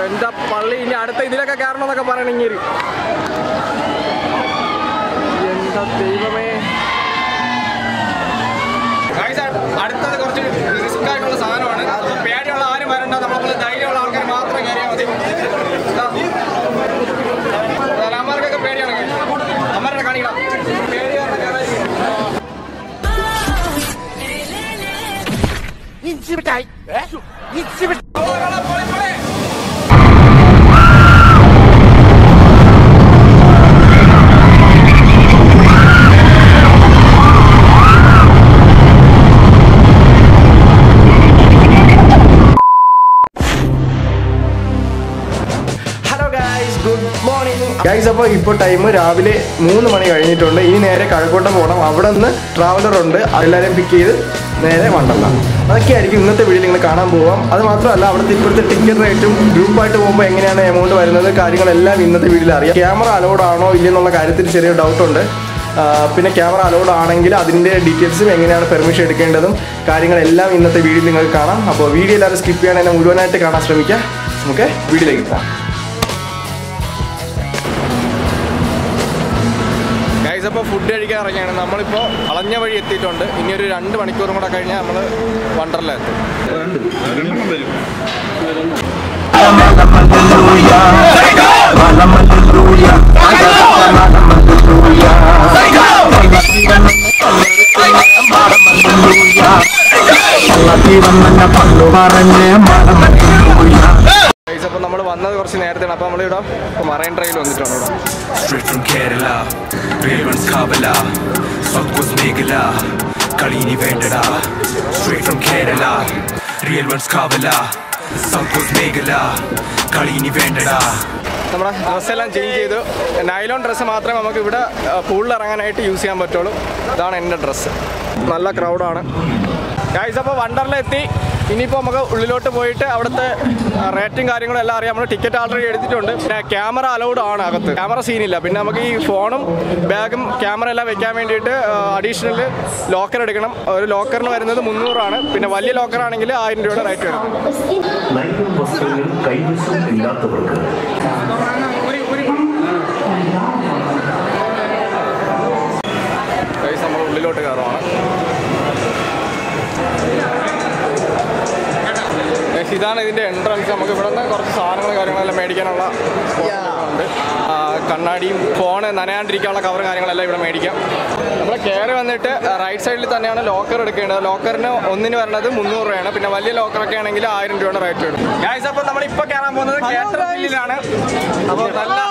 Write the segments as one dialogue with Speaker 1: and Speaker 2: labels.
Speaker 1: എന്താ പള്ളി ഇനി അടുത്ത ഇതിലൊക്കെ കയറണമെന്നൊക്കെ പറയണെങ്കിൽ എന്താ ദൈവമേ. അടുത്തത് കുറച്ച് റിസ്ക് ആയിട്ടുള്ള സാധനമാണ്. പേടിയുള്ള ആരും വരണ്ട, നമ്മളെ ധൈര്യമുള്ള ആൾക്കാർ മാത്രം കയറിയാൽ മതി. അമ്മമാർക്കൊക്കെ പേടിയാണ്, അമ്മമാരുടെ കാണിക്കണം. ഗൈസ്, അപ്പോൾ ഇപ്പോൾ ടൈം രാവിലെ 3 മണി കഴിഞ്ഞിട്ടുണ്ട്. ഇനി നേരെ കഴക്കൂട്ടം പോകണം. അവിടെ നിന്ന് ട്രാവലറുണ്ട്, എല്ലാവരെയും പിക്ക് ചെയ്ത് നേരെ വണ്ടല്ല. അതൊക്കെയായിരിക്കും ഇന്നത്തെ വീഡിയോ നിങ്ങൾ കാണാൻ പോകാം. അത് മാത്രമല്ല, അവിടുത്തെ ഇപ്പോഴത്തെ ടിക്കറ്റ് റേറ്റും ഗ്രൂപ്പായിട്ട് പോകുമ്പോൾ എങ്ങനെയാണ് എമൗണ്ട് വരുന്നത്, കാര്യങ്ങളെല്ലാം ഇന്നത്തെ വീഡിയോയിൽ അറിയാം. ക്യാമറ അലൗഡ് ആണോ ഇല്ലെന്നുള്ള കാര്യത്തിൽ ചെറിയ ഡൗട്ടുണ്ട്. പിന്നെ ക്യാമറ അലൗഡ് ആണെങ്കിൽ അതിൻ്റെ ഡീറ്റെയിൽസും എങ്ങനെയാണ് പെർമിഷൻ എടുക്കേണ്ടതും കാര്യങ്ങളെല്ലാം ഇന്നത്തെ വീഡിയോയിൽ നിങ്ങൾക്ക് കാണാം. അപ്പോൾ വീഡിയോ എല്ലാവരും സ്കിപ്പ് ചെയ്യാൻ എന്നെ മുഴുവനായിട്ട് കാണാൻ ശ്രമിക്കുക. നമുക്ക് വീഡിയോയിലേക്ക് പോകാം. ഗൈസ്, അപ്പോൾ ഫുഡ് കഴിക്കാൻ ഇറങ്ങിയാണ്. നമ്മളിപ്പോൾ അളഞ്ഞ വഴി എത്തിയിട്ടുണ്ട്. ഇനി ഒരു 2 മണിക്കൂറും കൂടെ കഴിഞ്ഞാൽ നമ്മൾ വണ്ടർല എത്തും. അപ്പോൾ നമ്മൾ വന്നത് കുറച്ച് നേരത്തെയാണ്. അപ്പോൾ നമ്മളിവിടെ മറൈൻ ഡ്രൈവിൽ വന്നിട്ടുണ്ട്. നമ്മുടെ ഡ്രസ്സെല്ലാം ചേഞ്ച് ചെയ്തു. നൈലോൺ ഡ്രസ്സ് മാത്രമേ നമുക്ക് ഇവിടെ പൂളിൽ ഇറങ്ങാനായിട്ട് യൂസ് ചെയ്യാൻ പറ്റുള്ളൂ. ഇതാണ് എൻ്റെ ഡ്രസ്സ്. നല്ല ക്രൗഡാണ് ഗൈസ്. അപ്പോൾ വണ്ടർല എത്തി. ഇനിയിപ്പോൾ നമുക്ക് ഉള്ളിലോട്ട് പോയിട്ട് അവിടുത്തെ റേറ്റും കാര്യങ്ങളും എല്ലാം അറിയാം. നമ്മൾ ടിക്കറ്റ് ഓൾറെഡി എടുത്തിട്ടുണ്ട്. പിന്നെ ക്യാമറ അലൗഡ് ആണ് അകത്ത്, ക്യാമറ സീനില്ല. പിന്നെ നമുക്ക് ഈ ഫോണും ബാഗും ക്യാമറ എല്ലാം വെക്കാൻ വേണ്ടിയിട്ട് അഡീഷണൽ ലോക്കർ എടുക്കണം. ഒരു ലോക്കറിന് വരുന്നത് 300 ആണ്. പിന്നെ വലിയ ലോക്കർ ആണെങ്കിൽ 1000 രൂപയുടെ റേറ്റ് വരും. ഗൈസ്, നമ്മൾ ഉള്ളിലോട്ട് കയറുവാണ്. ഇതാണ് ഇതിൻ്റെ എൻട്രൻസ്. നമുക്ക് ഇവിടെ നിന്ന് കുറച്ച് സാധനങ്ങളും കാര്യങ്ങളെല്ലാം മേടിക്കാനുള്ള ഉണ്ട്. കണ്ണാടിയും ഫോണ് നനയാണ്ടിരിക്കാനുള്ള കവറും കാര്യങ്ങളെല്ലാം ഇവിടെ മേടിക്കാം. നമ്മൾ കയറി വന്നിട്ട് റൈറ്റ് സൈഡിൽ തന്നെയാണ് ലോക്കർ എടുക്കേണ്ടത്. ലോക്കറിന് ഒന്നിന് വരുന്നത് 300 രൂപയാണ്. പിന്നെ വലിയ ലോക്കറൊക്കെ ആണെങ്കിൽ 1000 രൂപയുടെ റേറ്റ് വരും. ഗൈസ്, അപ്പോൾ നമ്മളിപ്പോൾ കയറാൻ പോകുന്നത് കാറ്റർപില്ലറിലാണ്. അപ്പോൾ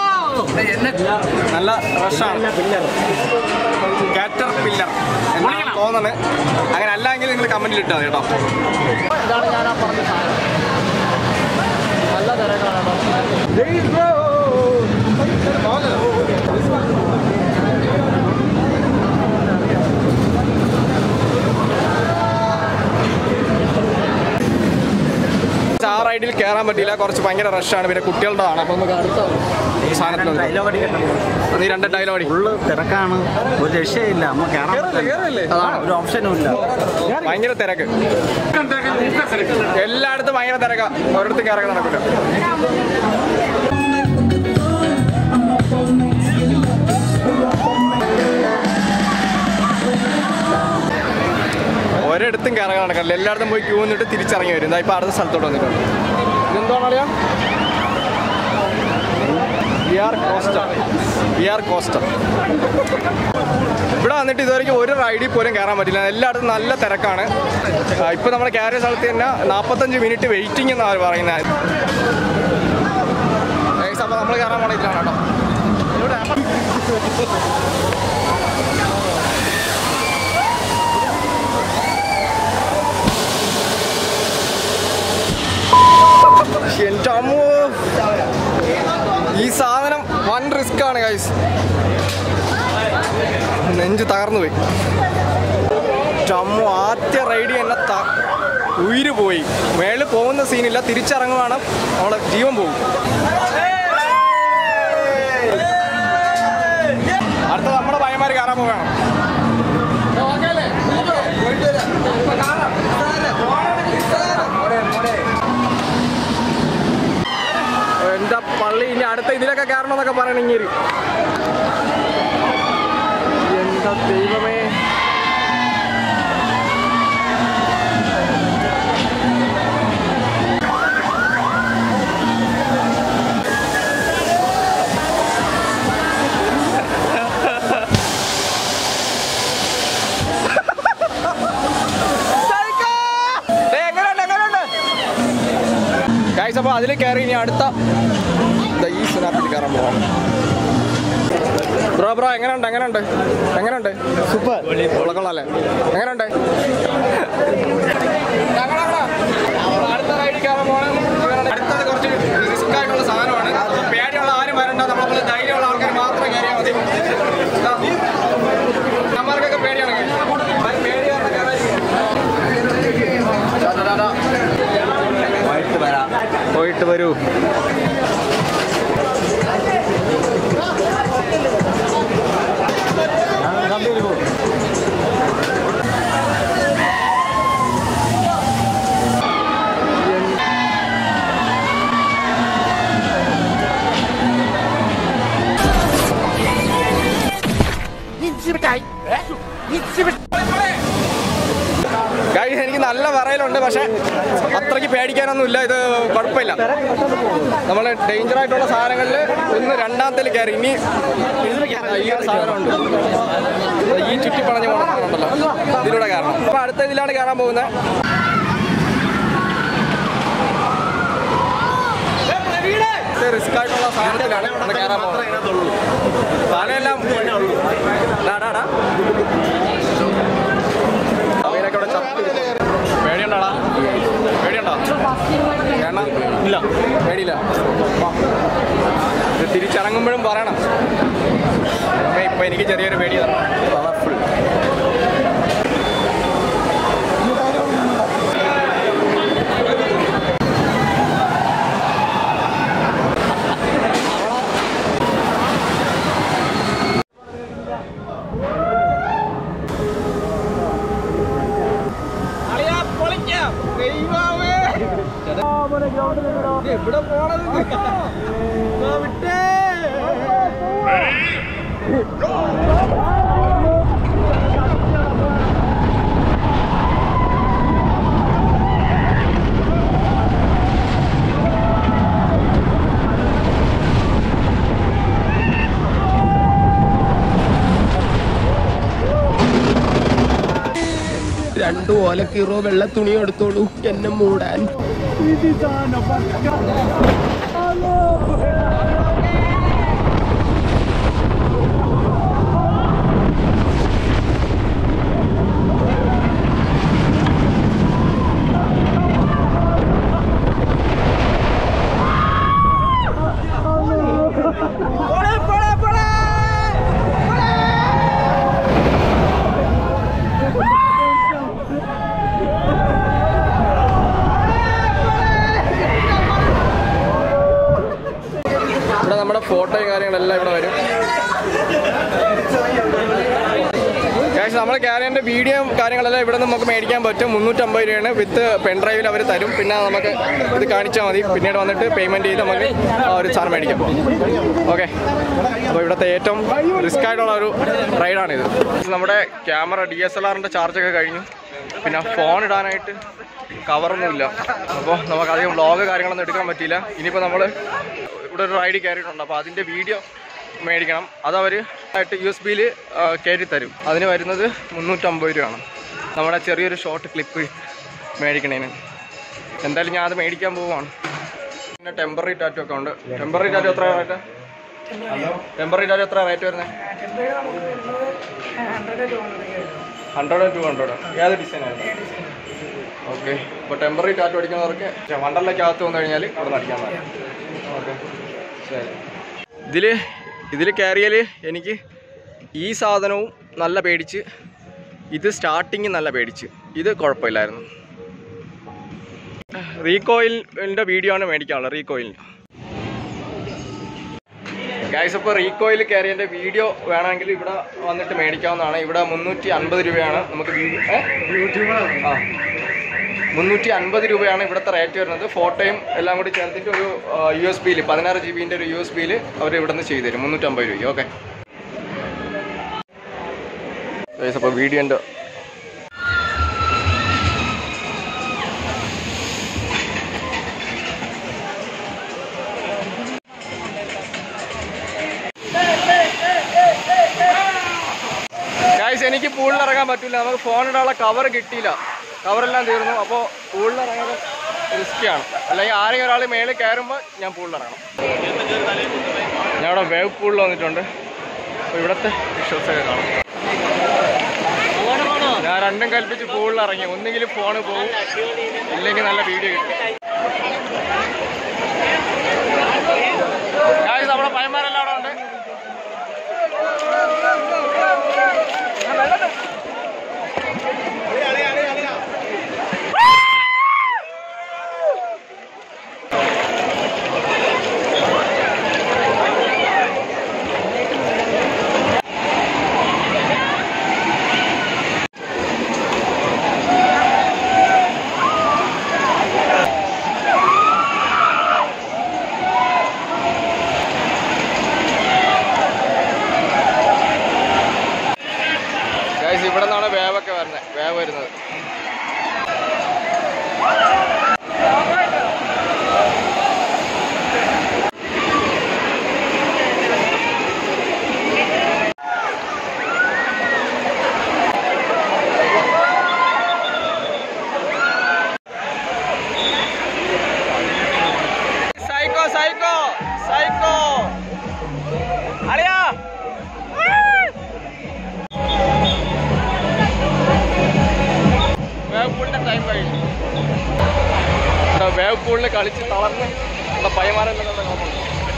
Speaker 1: നല്ല റഷാണ്. കാറ്റർപില്ലർ എന്നാണ് തോന്നുന്നത്. അങ്ങനെ അല്ലെങ്കിൽ നിങ്ങൾ കമൻറ്റിൽ ഇട്ടാൽ കേട്ടോ. ഇതാണ് ഞാൻ ആ പറഞ്ഞ സാധനം. നല്ല തിരക്കാണ്. ആ റൈഡിൽ കയറാൻ പറ്റിയില്ല, കുറച്ച് ഭയങ്കര റഷാണ്. പിന്നെ കുട്ടികളുടെതാണ്. അപ്പോൾ നമുക്ക് അടുത്ത സാധനത്തിൽ നീ 2 ഡയലോഗ് അടി. ഫുള്ള് തിരക്കാണ്, ഒരു രക്ഷയില്ല. ഒരു ഓപ്ഷനും ഇല്ല, ഭയങ്കര തിരക്ക്. എല്ലായിടത്തും ഭയങ്കര തിരക്കാ, ഒരിടത്തും കയറാൻ നടക്കില്ല. ഒരിടത്തും കയറാൻ നടക്കില്ല. എല്ലായിടത്തും പോയി ക്യൂ നിന്നിട്ട് തിരിച്ചിറങ്ങി വരും. ഇപ്പോൾ അടുത്ത സ്ഥലത്തോട്ട് വന്നിട്ടുണ്ട്. ഇതെന്താണ് അറിയാം? VR coaster. ഇവിടെ വന്നിട്ട് ഇതുവരെയ്ക്കും ഒരു റൈഡിൽ പോലും കയറാൻ പറ്റില്ല. എല്ലായിടത്തും നല്ല തിരക്കാണ്. ഇപ്പോൾ നമ്മൾ കയറിയ സ്ഥലത്ത് തന്നെ 45 മിനിറ്റ് വെയിറ്റിംഗ് എന്നാണ് പറയുന്നത്. അപ്പോൾ നമ്മൾ കയറാൻ പോണ ഇതിലാണ് കേട്ടോ. എൻ്റെ അമ്മോ, ഈ സാധനം വൻ റിസ്ക് ആണ് ഗൈസ്. നെഞ്ച് തകർന്നു പോയി. അമ്മോ, ആദ്യ റൈഡ് എന്നെ ഉയിര് പോയി. മേളിൽ പോകുന്ന സീനില്ല, തിരിച്ചിറങ്ങുവാണ് നമ്മളെ ജീവൻ പോകും. അടുത്ത നമ്മുടെ പയ്യന്മാർ കയറാൻ പോവുകയാണ്. അടുത്ത ഇതിലൊക്കെ കയറണമെന്നൊക്കെ പറയണെങ്കിൽ എന്താ ദൈവമേ. അപ്പോൾ അതിൽ കയറി ഇനി അടുത്ത ഈ സ്നാപ്പിൽ കയറാൻ പോകാം. ബ്രോ എങ്ങനെയുണ്ട് സൂപ്പർ കൊള്ളാല്ലേ? എങ്ങനെയുണ്ട്? അടുത്ത റൈഡിൽ കയറാൻ പോകണം. അടുത്തത് കുറച്ച് റിസ്ക് ആയിട്ടുള്ള സാധനമാണ്. പേടിയുള്ള ആരും വരണ്ട, നമ്മളെ ധൈര്യമുള്ള ആൾക്കാർ മാത്രം കയറിയാൽ മതി. നമ്മൾക്കൊക്കെ പേടിയാണെങ്കിൽ പോയിട്ട് വരൂ. എനിക്ക് നല്ല പറയലുണ്ട്, പക്ഷെ അത്രയ്ക്ക് പേടിക്കാനൊന്നുമില്ല. ഇത് കുഴപ്പമില്ല. നമ്മൾ ഡേഞ്ചർ ആയിട്ടുള്ള സാധനങ്ങളിൽ ഒന്ന് രണ്ടാമത്തേൽ കയറി. ഇനി ഈ ഒരു സാധനമുണ്ട്, ഈ ചുറ്റിപ്പണഞ്ഞ പോകണമെന്നുണ്ടല്ലോ, ഇതിലൂടെ കയറണം. അപ്പൊ അടുത്ത ഇതിലാണ് കയറാൻ പോകുന്നത്. റിസ്ക് ആയിട്ടുള്ള സാധനത്തിലാണ് നമ്മൾ കയറാൻ പോകുന്നത്. സാധനമെല്ലാം അവയിലൊക്കെ ഇവിടെ ചത്ത്. പേടിയുണ്ടോടാ? പേടിയുണ്ടോ? വേണം? ഇല്ല, പേടിയില്ല. ഇത് തിരിച്ചിറങ്ങുമ്പോഴും പറയണം. ഇപ്പം എനിക്ക് ചെറിയൊരു പേടി പവർഫുൾ. എവിടെ പോണത്? വിട്ടേ. രണ്ടു ഓലക്കീറോ വെള്ള തുണി എടുത്തോളൂ എന്നെ മൂടാൻ. നമ്മുടെ ഫോട്ടോയും കാര്യങ്ങളെല്ലാം ഇവിടെ വരും. നമ്മൾ ക്യാരിയറിൻ്റെ വീഡിയോയും കാര്യങ്ങളെല്ലാം ഇവിടെ നമുക്ക് മേടിക്കാൻ പറ്റും. 350 രൂപയാണ്. വിത്ത് പെൻഡ്രൈവിൽ അവർ തരും. പിന്നെ നമുക്ക് ഇത് കാണിച്ചാൽ മതി. പിന്നീട് വന്നിട്ട് പേയ്മെൻറ്റ് ചെയ്ത് നമുക്ക് ഒരു സാധനം മേടിക്കാം. ഓക്കെ, അപ്പോൾ ഇവിടുത്തെ ഏറ്റവും റിസ്ക് ആയിട്ടുള്ള ഒരു റൈഡാണിത്. നമ്മുടെ ക്യാമറ DSLR-ൻ്റെ ചാർജൊക്കെ കഴിഞ്ഞു. പിന്നെ ഫോൺ ഇടാനായിട്ട് കവറൊന്നുമില്ല. അപ്പോൾ നമുക്ക് അധികം വ്ളോഗ് കാര്യങ്ങളൊന്നും എടുക്കാൻ പറ്റിയില്ല. ഇനിയിപ്പോൾ നമ്മൾ ഇവിടെ ഒരു റൈഡ് കയറിയിട്ടുണ്ട്. അപ്പോൾ അതിൻ്റെ വീഡിയോ മേടിക്കണം. അതവർ ആയിട്ട് USB-യിൽ കയറ്റി തരും. അതിന് വരുന്നത് 350 രൂപയാണ്. നമ്മുടെ ചെറിയൊരു ഷോർട്ട് ക്ലിപ്പ് മേടിക്കണേന്. എന്തായാലും ഞാൻ അത് മേടിക്കാൻ പോവുകയാണ്. പിന്നെ ടെമ്പററി ടാറ്റു ഒക്കെ ഉണ്ട്. ടെമ്പററി ടാറ്റു എത്ര റേറ്റ്? ടെമ്പററി ടാറ്റു എത്ര റേറ്റ് വരുന്നത്? 100-200. ഏത് ഡിസൈനായിരുന്നു? ഓക്കെ, അപ്പോൾ ടെമ്പററി ടാറ്റു അടിക്കുന്നവർക്ക് വണ്ടറിലേക്കകത്ത് വന്നു കഴിഞ്ഞാൽ അവിടെ നിന്ന് അടിക്കാൻ പറ്റും. ഓക്കെ, ശരി. ഇതിൽ കയറിയാൽ എനിക്ക് ഈ സാധനവും നല്ല പേടിച്ച്, ഇത് സ്റ്റാർട്ടിങ് നല്ല പേടിച്ച്, ഇത് കുഴപ്പമില്ലായിരുന്നു. റീകോയിലിൻ്റെ വീഡിയോ ആണ് മേടിക്കാനുള്ളത്. റീകോയിലിന് ഗൈസ്, അപ്പോൾ റീകോയിൽ കയറിയതിൻ്റെ വീഡിയോ വേണമെങ്കിൽ ഇവിടെ വന്നിട്ട് മേടിക്കാവുന്നതാണ്. ഇവിടെ 350 രൂപയാണ് നമുക്ക് 350 രൂപയാണ് ഇവിടുത്തെ റേറ്റ് വരുന്നത്. ഫോട്ടോയും എല്ലാം കൂടി ചേർത്തിട്ട് ഒരു USB 16 GB ഒരു USB അവർ ഇവിടെ നിന്ന് ചെയ്തു തരും 350 രൂപ. ഓക്കെ, അപ്പോൾ വീഡിയോൻ്റെ എനിക്ക് പൂളിൽ ഇറങ്ങാൻ പറ്റില്ല. നമുക്ക് ഫോണിടാനുള്ള കവർ കിട്ടിയില്ല, കവറെല്ലാം തീർന്നു. അപ്പോൾ പൂളിൽ ഇറങ്ങാൻ റിസ്ക്കിയാണ്. അല്ലെങ്കിൽ ആരെങ്കിലും ഒരാൾ മേളിൽ കയറുമ്പോൾ ഞാൻ പൂളിൽ ഇറങ്ങണം. ഞാൻ ഇവിടെ വേവ് പൂളിൽ വന്നിട്ടുണ്ട്. അപ്പോൾ ഇവിടുത്തെ വിശ്വാസമൊക്കെ കാണും. ഞാൻ രണ്ടും കൽപ്പിച്ച് പൂളിൽ ഇറങ്ങി. ഒന്നെങ്കിലും ഫോണ് പോകും, ഇല്ലെങ്കിൽ നല്ല വീഡിയോ കിട്ടും. നമ്മുടെ പയ്യന്മാരെല്ലാം അവിടെ ഉണ്ട്. ഇവിടെ നിന്നാണ് വേവൊക്കെ വരുന്നത്, വേവ് വരുന്നത്. സൈക്കോ സൈക്കോ സൈക്കോ അളിയാ, വേവ് പൂളിൻ്റെ ടൈം കഴിഞ്ഞു. വേവ് പൂളിൽ കളിച്ച് തളർന്ന് നമ്മുടെ പയ്യന്മാരെല്ലാം നമ്മുടെ നോക്കുന്നു.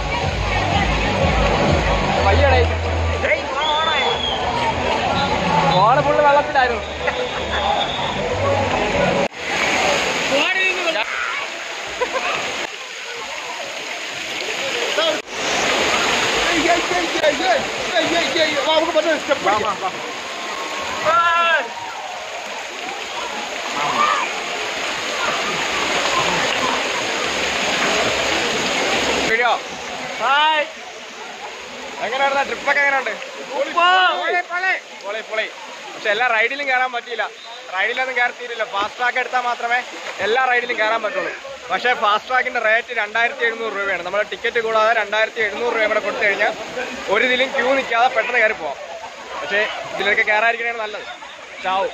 Speaker 1: പയ്യടേ ഫോണ് ഫുള്ള് വെള്ളത്തിലായിരുന്നു. ഹായ്, എങ്ങനെയായിരുന്നു ട്രിപ്പൊക്കെ? എങ്ങനെയുണ്ട്? പൊളി. പക്ഷെ എല്ലാ റൈഡിലും കയറാൻ പറ്റിയില്ല. റൈഡിലൊന്നും കയറി തീരില്ല. ഫാസ്റ്റ് ട്രാക്ക് എടുത്താൽ മാത്രമേ എല്ലാ റൈഡിലും കയറാൻ പറ്റുള്ളൂ. പക്ഷേ ഫാസ്റ്റ് ട്രാക്കിൻ്റെ റേറ്റ് 2700 രൂപയാണ്. നമ്മുടെ ടിക്കറ്റ് കൂടാതെ 2700 രൂപ കൂടെ കൊടുത്തു കഴിഞ്ഞാൽ ഒരു ഇതിലും ക്യൂ നിൽക്കാതെ പെട്ടെന്ന് കയറി പോവാം. പക്ഷേ ഇതിലൊക്കെ കയറാതിരിക്കണേ നല്ലത്. ചാവും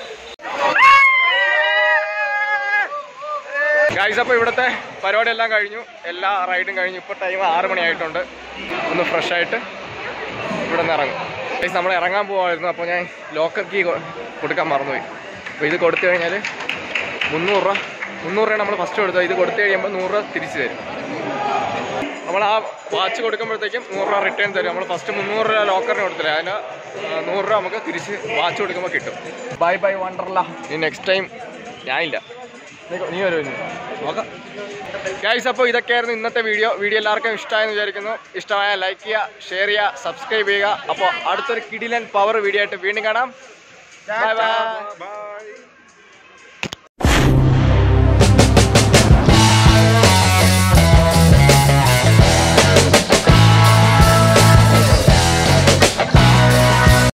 Speaker 1: ഗൈസ്. അപ്പോൾ ഇവിടുത്തെ പരിപാടി എല്ലാം കഴിഞ്ഞു, എല്ലാ റൈഡും കഴിഞ്ഞു. ഇപ്പോൾ ടൈം 6 മണിയായിട്ടുണ്ട്. ഒന്ന് ഫ്രഷ് ആയിട്ട് ഇവിടെ നിന്ന് ഇറങ്ങും ഗൈസ്. നമ്മൾ ഇറങ്ങാൻ പോകാമായിരുന്നു. അപ്പോൾ ഞാൻ ലോക്കർ കീ കൊടുക്കാൻ മറന്നുപോയി. അപ്പോൾ ഇത് കൊടുത്തു കഴിഞ്ഞാൽ 300 രൂപ നമ്മൾ ഫസ്റ്റ് കൊടുത്തത്. ഇത് കൊടുത്തു കഴിയുമ്പോൾ 100 രൂപ തിരിച്ചു തരും. നമ്മൾ ആ വാച്ച് കൊടുക്കുമ്പോഴത്തേക്കും 100 രൂപ റിട്ടേൺ തരും. നമ്മൾ ഫസ്റ്റ് 300 രൂപ ലോക്കറിന് കൊടുത്തില്ല, അതിന് 100 രൂപ നമുക്ക് തിരിച്ച് വാച്ച് കൊടുക്കുമ്പോൾ കിട്ടും. Bye bye Wonderla. ഇനി നെക്സ്റ്റ് ടൈം ഞാനില്ല, നീ വരുമോ നോക്കാം ഗൈസ്. അപ്പോൾ ഇതൊക്കെയായിരുന്നു ഇന്നത്തെ വീഡിയോ. എല്ലാവർക്കും ഇഷ്ടമായെന്ന് വിചാരിക്കുന്നു. ഇഷ്ടമായ ലൈക്ക് ചെയ്യുക, ഷെയർ ചെയ്യുക, സബ്സ്ക്രൈബ് ചെയ്യുക. അപ്പോൾ അടുത്തൊരു കിടിലൻ പവർ വീഡിയോ ആയിട്ട് വീണ്ടും കാണാം. Bye by.